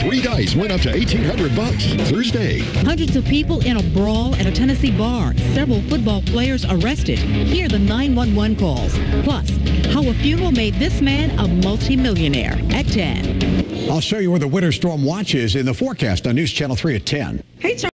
Three guys win up to $1,800 Thursday. Hundreds of people in a brawl at a Tennessee bar. Several football players arrested. Hear the 911 calls. Plus, how a funeral made this man a multimillionaire at 10. I'll show you where the winter storm watch is in the forecast on News Channel 3 at 10. Hey,